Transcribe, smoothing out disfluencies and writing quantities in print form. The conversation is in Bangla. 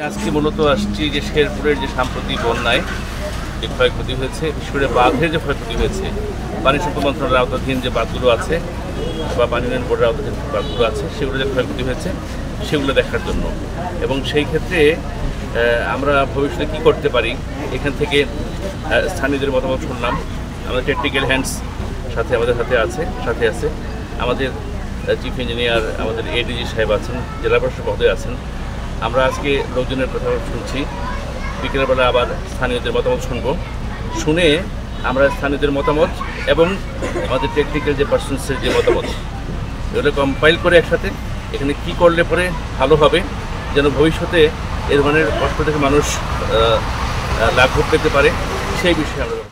আজকে মূলত আসছি যে শেরপুরের যে সাম্প্রতিক বন্যায় যে ক্ষয়ক্ষতি হয়েছে, বিশেষ করে বাঁধের যে ক্ষয়ক্ষতি হয়েছে, পানি সম্পদ মন্ত্রণালয়ের আওতাধীন যে বাঁধগুলো আছে বা পানি উন্নয়ন বোর্ডের আওতাধীন বাঁধগুলো আছে সেগুলো যে ক্ষয়ক্ষতি হয়েছে সেগুলো দেখার জন্য। এবং সেই ক্ষেত্রে আমরা ভবিষ্যতে কী করতে পারি এখান থেকে স্থানীয়দের মতামত শুনলাম। আমাদের টেকনিক্যাল হ্যান্ডস আমাদের সাথে আছে আমাদের চিফ ইঞ্জিনিয়ার, আমাদের এডিজি সাহেব আছেন, জেলা প্রশাসক মহোদয় আছেন। আমরা আজকে লোকজনের কথা শুনছি, বিকেলের বেলা আবার স্থানীয়দের মতামত শুনে আমরা স্থানীয়দের মতামত এবং আমাদের টেকনিক্যাল যে পার্সনসের যে মতামত এগুলো কম্পাইল করে একসাথে এখানে কি করলে পরে ভালো হবে, যেন ভবিষ্যতে এ ধরনের কষ্ট থেকে মানুষ লাঘব পেতে পারে সেই বিষয়ে আমরা